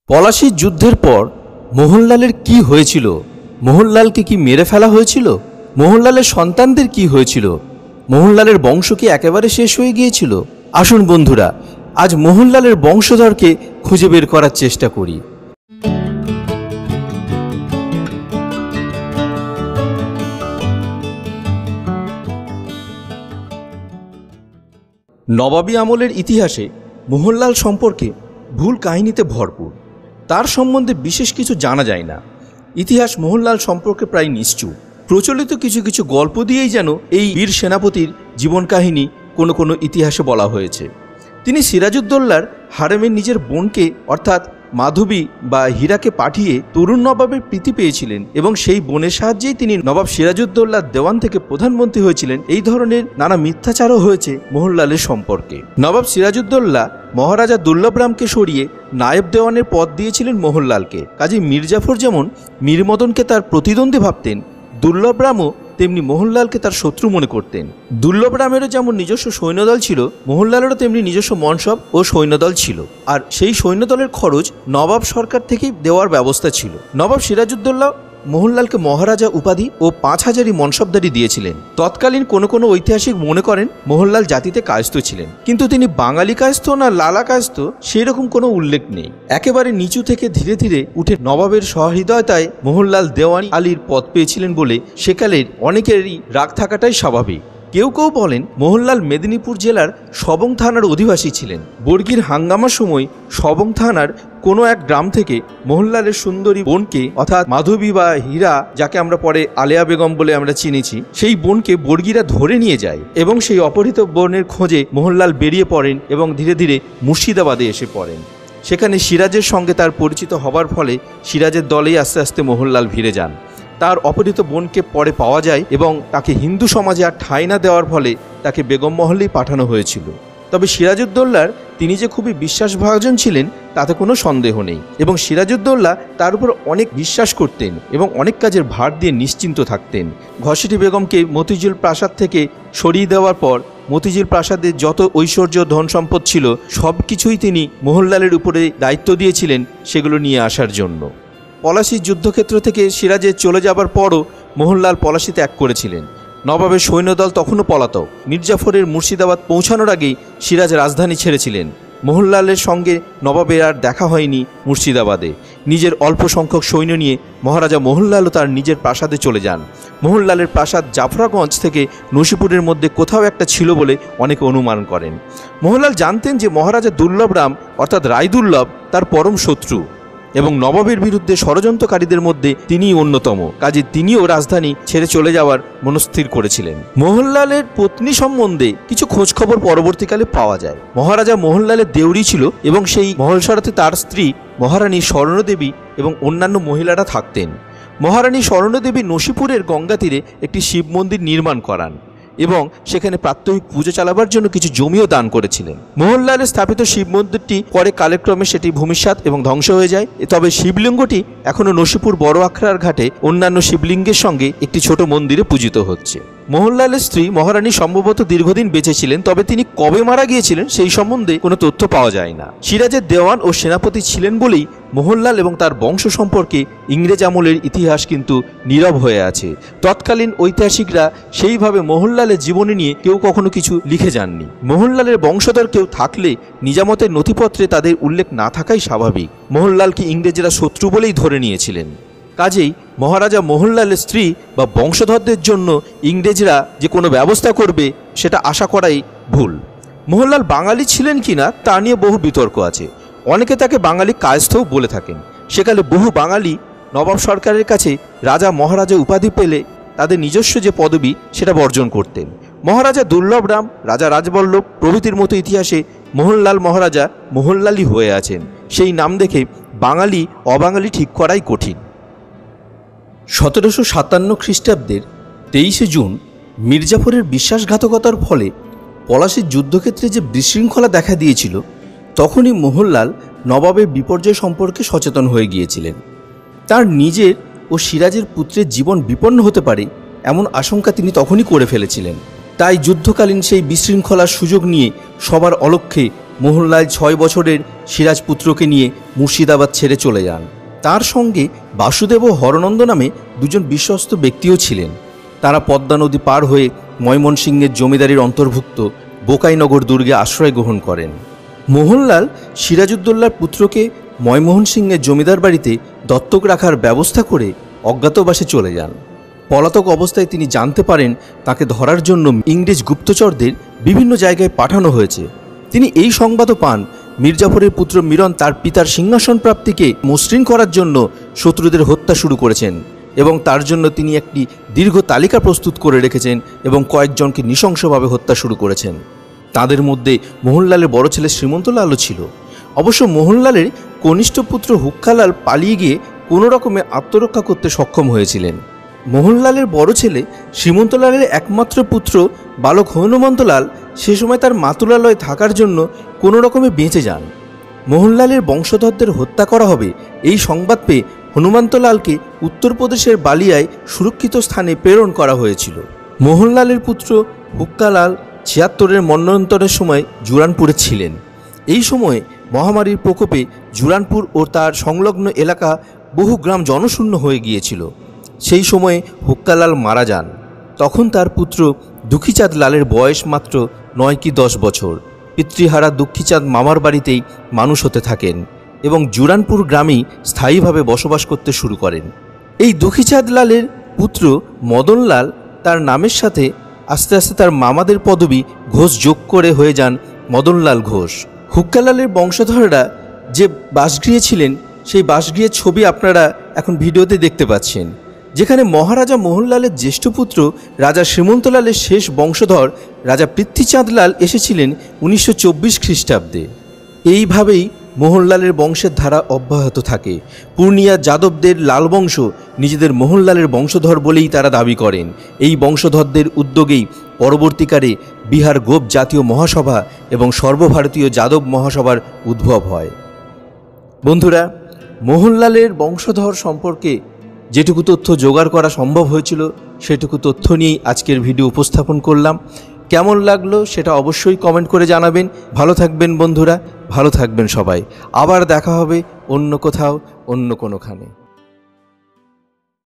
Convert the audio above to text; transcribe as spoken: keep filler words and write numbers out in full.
পলাশীর যুদ্ধের পর মোহনলালের কি হয়েছিল? মোহনলালকে কি মেরে ফেলা হয়েছিল? মোহনলালের সন্তানদের কি হয়েছিল? মোহনলালের বংশ কি একেবারে শেষ হয়ে গিয়েছিল? আসুন বন্ধুরা, আজ মোহনলালের বংশধরকে খুঁজে বের করার চেষ্টা করি। নবাবী আমলের ইতিহাসে মোহনলাল সম্পর্কে ভুল কাহিনীতে ভরপুর। তার সম্বন্ধে বিশেষ কিছু জানা যায় না। ইতিহাস মোহনলাল সম্পর্কে প্রায় নিশ্চুপ। প্রচলিত কিছু কিছু গল্প দিয়েই যেন এই বীর সেনাপতির জীবন কাহিনী কোনো কোনো ইতিহাসে বলা হয়েছে। তিনি সিরাজউদ্দৌলার হারেমে নিজের বোনকে অর্থাৎ মাধবী বা হীরাকে পাঠিয়ে তরুণ নবাবের প্রীতি পেয়েছিলেন এবং সেই বোনের সাহায্যেই তিনি নবাব সিরাজউদ্দৌলার দেওয়ান থেকে প্রধানমন্ত্রী হয়েছিলেন। এই ধরনের নানা মিথ্যাচারও হয়েছে মোহনলালের সম্পর্কে। নবাব সিরাজউদ্দৌলা মহারাজা দুর্লভরামকে সরিয়ে নায়েব দেওয়ানের পদ দিয়েছিলেন মোহনলালকে। কাজী মীর জাফর যেমন মীরমদনকে তার প্রতিদ্বন্দ্বী ভাবতেন, দুর্লভরামও তেমনি মোহনলালকে তার শত্রু মনে করতেন। দুর্লভরামেরও যেমন নিজস্ব সৈন্যদল ছিল, মোহনলালেরও তেমনি নিজস্ব মনসব ও সৈন্যদল ছিল। আর সেই সৈন্যদলের খরচ নবাব সরকার থেকেই দেওয়ার ব্যবস্থা ছিল। নবাব সিরাজউদ্দৌলা মোহনলালকে মহারাজা উপাধি ও পাঁচ হাজারি মনসবদারি দিয়েছিলেন। তৎকালীন কোনো কোনো ঐতিহাসিক মনে করেন মোহনলাল জাতিতে কায়স্থ ছিলেন, কিন্তু তিনি বাঙালি কায়স্থ না লালা কায়স্থ সেই রকম কোনো উল্লেখ নেই। একেবারে নিচু থেকে ধীরে ধীরে উঠে নবাবের সহৃদয়তায় মোহনলাল দেওয়ান আলীর পদ পেয়েছিলেন বলে সেকালের অনেকেরই রাগ থাকাটাই স্বাভাবিক। কেউ কেউ বলেন মোহনলাল মেদিনীপুর জেলার সবং থানার অধিবাসী ছিলেন। বর্গীর হাঙ্গামার সময় সবং থানার কোনো এক গ্রাম থেকে মোহনলালের সুন্দরী বোনকে অর্থাৎ মাধবী বা হীরা, যাকে আমরা পরে আলেয়া বেগম বলে আমরা চিনেছি, সেই বোনকে বর্গীরা ধরে নিয়ে যায় এবং সেই অপহৃত বোনের খোঁজে মোহনলাল বেরিয়ে পড়েন এবং ধীরে ধীরে মুর্শিদাবাদে এসে পড়েন। সেখানে সিরাজের সঙ্গে তার পরিচিত হবার ফলে সিরাজের দলেই আস্তে আস্তে মোহনলাল ভিড়ে যান। তার অপহৃত বোনকে পরে পাওয়া যায় এবং তাকে হিন্দু সমাজে আর ঠাঁই না দেওয়ার ফলে তাকে বেগম মহলেই পাঠানো হয়েছিল। তবে সিরাজউদ্দৌলার তিনি যে খুবই বিশ্বাসভাজন ছিলেন তাতে কোনো সন্দেহ নেই এবং সিরাজউদ্দৌলা তার উপর অনেক বিশ্বাস করতেন এবং অনেক কাজের ভার দিয়ে নিশ্চিন্ত থাকতেন। ঘসেটি বেগমকে মতিঝিল প্রাসাদ থেকে সরিয়ে দেওয়ার পর মতিঝিল প্রাসাদের যত ঐশ্বর্য ধন সম্পদ ছিল সব কিছুই তিনি মোহনলালের উপরে দায়িত্ব দিয়েছিলেন সেগুলো নিয়ে আসার জন্য। পলাশীর যুদ্ধক্ষেত্র থেকে সিরাজে চলে যাবার পরও মোহনলাল পলাশী ত্যাগ করেছিলেন। নবাবের সৈন্যদল তখনও পলাতক। মীর জাফরের মুর্শিদাবাদ পৌঁছানোর আগেই সিরাজ রাজধানী ছেড়েছিলেন। মোহনলালের সঙ্গে নবাবের আর দেখা হয়নি মুর্শিদাবাদে। নিজের অল্প সংখ্যক সৈন্য নিয়ে মহারাজা মোহনলালও তার নিজের প্রাসাদে চলে যান। মোহনলালের প্রাসাদ জাফরাগঞ্জ থেকে নসিপুরের মধ্যে কোথাও একটা ছিল বলে অনেকে অনুমান করেন। মোহনলাল জানতেন যে মহারাজা দুর্লভরাম অর্থাৎ রায় দুর্লভ তার পরম শত্রু এবং নবাবের বিরুদ্ধে ষড়যন্ত্রকারীদের মধ্যে তিনিই অন্যতম। কাজে তিনিও রাজধানী ছেড়ে চলে যাওয়ার মনস্থির করেছিলেন। মোহনলালের পত্নী সম্বন্ধে কিছু খোঁজখবর পরবর্তীকালে পাওয়া যায়। মহারাজা মোহনলালের দেউরি ছিল এবং সেই মহলসরাতে তার স্ত্রী মহারানী স্বর্ণদেবী এবং অন্যান্য মহিলারা থাকতেন। মহারানী স্বর্ণদেবী নসিপুরের গঙ্গা তীরে একটি শিব মন্দির নির্মাণ করান এবং সেখানে প্রাত্যহিক পুজো চালাবার জন্য কিছু জমিও দান করেছিলেন। মোহনলালের স্থাপিত শিব মন্দিরটি পরে কালক্রমে সেটি ভূমিসাৎ এবং ধ্বংস হয়ে যায়। তবে শিবলিঙ্গটি এখনও নসিপুর বড় আখড়ার ঘাটে অন্যান্য শিবলিঙ্গের সঙ্গে একটি ছোট মন্দিরে পূজিত হচ্ছে। মোহনলালের স্ত্রী মহারানী সম্ভবত দীর্ঘদিন বেঁচে ছিলেন, তবে তিনি কবে মারা গিয়েছিলেন সেই সম্বন্ধে কোনো তথ্য পাওয়া যায় না। সিরাজের দেওয়ান ও সেনাপতি ছিলেন বলেই মোহনলাল এবং তার বংশ সম্পর্কে ইংরেজ আমলের ইতিহাস কিন্তু নীরব হয়ে আছে। তৎকালীন ঐতিহাসিকরা সেইভাবে মোহনলালের জীবনী নিয়ে কেউ কখনো কিছু লিখে যাননি। মোহনলালের বংশধর কেউ থাকলে নিজামতের নথিপত্রে তাদের উল্লেখ না থাকাই স্বাভাবিক। মোহনলালকে ইংরেজরা শত্রু বলেই ধরে নিয়েছিলেন। কাজেই মহারাজা মোহনলালের স্ত্রী বা বংশধরদের জন্য ইংরেজরা যে কোনো ব্যবস্থা করবে সেটা আশা করাই ভুল। মোহনলাল বাঙালি ছিলেন কিনা তা নিয়ে বহু বিতর্ক আছে। অনেকে তাকে বাঙালি কায়স্থও বলে থাকেন। সেকালে বহু বাঙালি নবাব সরকারের কাছে রাজা মহারাজা উপাধি পেলে তাদের নিজস্ব যে পদবি সেটা বর্জন করতেন। মহারাজা দুর্লভরাম, রাজা রাজবল্লভ প্রভৃতির মতো ইতিহাসে মোহনলাল মহারাজা মোহনলালই হয়ে আছেন। সেই নাম দেখে বাঙালি অবাঙালি ঠিক করাই কঠিন। সতেরোশো সাতান্ন খ্রিস্টাব্দের তেইশে জুন মীর জাফরের বিশ্বাসঘাতকতার ফলে পলাশীর যুদ্ধক্ষেত্রে যে বিশৃঙ্খলা দেখা দিয়েছিল তখনই মোহনলাল নবাবের বিপর্যয় সম্পর্কে সচেতন হয়ে গিয়েছিলেন। তার নিজের ও সিরাজের পুত্রের জীবন বিপন্ন হতে পারে এমন আশঙ্কা তিনি তখনই করে ফেলেছিলেন। তাই যুদ্ধকালীন সেই বিশৃঙ্খলার সুযোগ নিয়ে সবার অলক্ষ্যে মোহনলাল ছয় বছরের সিরাজ পুত্রকে নিয়ে মুর্শিদাবাদ ছেড়ে চলে যান। তার সঙ্গে বাসুদেব ও হরনন্দ নামে দুজন বিশ্বস্ত ব্যক্তিও ছিলেন। তারা পদ্মা নদী পার হয়ে ময়মনসিংহের জমিদারির অন্তর্ভুক্ত বোকাইনগর দুর্গে আশ্রয় গ্রহণ করেন। মোহনলাল সিরাজউদ্দৌলার পুত্রকে ময়মনসিংহের জমিদার বাড়িতে দত্তক রাখার ব্যবস্থা করে অজ্ঞাতবাসে চলে যান। পলাতক অবস্থায় তিনি জানতে পারেন তাকে ধরার জন্য ইংরেজ গুপ্তচরদের বিভিন্ন জায়গায় পাঠানো হয়েছে। তিনি এই সংবাদও পান মির্জাফরের পুত্র মিরন তার পিতার সিংহাসন প্রাপ্তিকে মসৃণ করার জন্য শত্রুদের হত্যা শুরু করেছেন এবং তার জন্য তিনি একটি দীর্ঘ তালিকা প্রস্তুত করে রেখেছেন এবং কয়েকজনকে নৃশংসভাবে হত্যা শুরু করেছেন। তাদের মধ্যে মোহনলালের বড় ছেলে শ্রীমন্তলালও ছিল। অবশ্য মোহনলালের কনিষ্ঠ পুত্র হুক্কালাল পালিয়ে গিয়ে কোনো রকমে আত্মরক্ষা করতে সক্ষম হয়েছিলেন। মোহনলালের বড় ছেলে শ্রীমন্তলালের একমাত্র পুত্র বালক হনুমন্তলাল সে সময় তার মাতুলালয়ে থাকার জন্য কোনো রকমে বেঁচে যান। মোহনলালের বংশধরদের হত্যা করা হবে এই সংবাদ পেয়ে হনুমন্তলালকে উত্তরপ্রদেশের বালিয়ায় সুরক্ষিত স্থানে প্রেরণ করা হয়েছিল। মোহনলালের পুত্র হুক্কালাল ছিয়াত্তরের মন্বন্তরের সময় জুরানপুরে ছিলেন। এই সময়ে মহামারীর প্রকোপে জুরানপুর ও তার সংলগ্ন এলাকা বহু গ্রাম জনশূন্য হয়ে গিয়েছিল। সেই সময়ে হুক্কালাল মারা যান। তখন তার পুত্র দুঃখীচাঁদ লালের বয়স মাত্র নয় কি দশ বছর। পিতৃহারা দুঃখীচাঁদ মামার বাড়িতেই মানুষ হতে থাকেন এবং জুরানপুর গ্রামেই স্থায়ীভাবে বসবাস করতে শুরু করেন। এই দুঃখীচাঁদ লালের পুত্র মদনলাল তার নামের সাথে আস্তে আস্তে তার মামাদের পদবি ঘোষ যোগ করে হয়ে যান মদনলাল ঘোষ। হুক্কালালের বংশধররা যে বাসগৃহে ছিলেন সেই বাসগৃহের ছবি আপনারা এখন ভিডিওতে দেখতে পাচ্ছেন, যেখানে মহারাজা মোহনলালের জ্যেষ্ঠ পুত্র রাজা শ্রীমন্তলালের শেষ বংশধর রাজা পৃথ্বীচাঁদ লাল এসেছিলেন উনিশশো চব্বিশ খ্রিস্টাব্দে। এইভাবেই মোহনলালের বংশের ধারা অব্যাহত থাকে। পূর্ণিয়া যাদবদের লাল বংশ নিজেদের মোহনলালের বংশধর বলেই তারা দাবি করেন। এই বংশধরদের উদ্যোগেই পরবর্তীকালে বিহার গোপ জাতীয় মহাসভা এবং সর্বভারতীয় যাদব মহাসভার উদ্ভব হয়। বন্ধুরা, মোহনলালের বংশধর সম্পর্কে যেটুকু তথ্য জোগাড় করা সম্ভব হয়েছিল সেটুকু তথ্য নিয়েই আজকের ভিডিও উপস্থাপন করলাম। কেমন লাগলো সেটা অবশ্যই কমেন্ট করে জানাবেন। ভালো থাকবেন বন্ধুরা, ভালো থাকবেন সবাই। আবার দেখা হবে অন্য কোথাও, অন্য কোনোখানে।